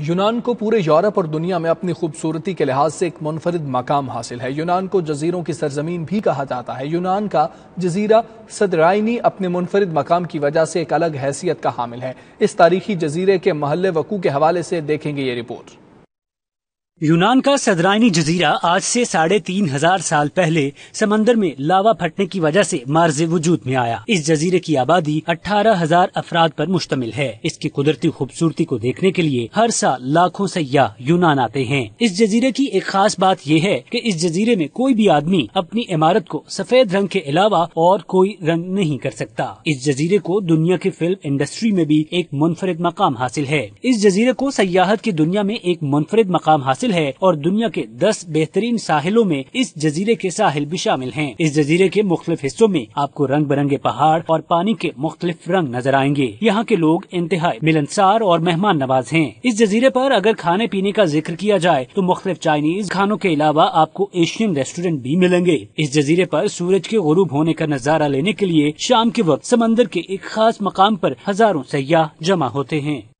یونان کو پورے یورپ اور دنیا میں اپنی خوبصورتی کے لحاظ سے ایک منفرد مقام حاصل ہے۔ یونان کو جزیروں کی سرزمین بھی کہا جاتا ہے۔ یونان کا جزیرہ سدرائنی اپنے منفرد مقام کی وجہ سے ایک الگ حیثیت کا حامل ہے۔ اس تاریخی جزیرے کے محل وقوع کے حوالے سے دیکھیں گے یہ رپورٹ۔ یونان کا سدرائنی جزیرہ آج سے 3500 سال پہلے سمندر میں لاوا پھٹنے کی وجہ سے مارز وجود میں آیا۔ اس جزیرے کی آبادی 18,000 افراد پر مشتمل ہے۔ اس کی قدرتی خوبصورتی کو دیکھنے کے لیے ہر سال لاکھوں سیاح یونان آتے ہیں۔ اس جزیرے کی ایک خاص بات یہ ہے کہ اس جزیرے میں کوئی بھی آدمی اپنی عمارت کو سفید رنگ کے علاوہ اور کوئی رنگ نہیں کر سکتا۔ اس جزیرے کو دنیا کی فلم انڈسٹری میں بھی ایک منفرد مقام حاصل ہے۔ اس جزیرے کو سیاحت کی دنیا میں ایک منفرد مقام حاصل ہے اور دنیا کے 10 بہترین ساحلوں میں اس جزیرے کے ساحل بھی شامل ہیں۔ اس جزیرے کے مختلف حصوں میں آپ کو رنگ برنگے پہاڑ اور پانی کے مختلف رنگ نظر آئیں گے۔ یہاں کے لوگ انتہائی ملنسار اور مہمان نواز ہیں۔ اس جزیرے پر اگر کھانے پینے کا ذکر کیا جائے تو مختلف چائنیز کھانوں کے علاوہ آپ کو ایشین ریسٹورینٹ بھی ملیں گے۔ اس جزیرے پر سورج کے غروب ہونے کا نظارہ لینے کے لیے شام کے وقت سمندر کے ایک خاص مقام پر ہزاروں سیاح جمع ہوتے ہیں۔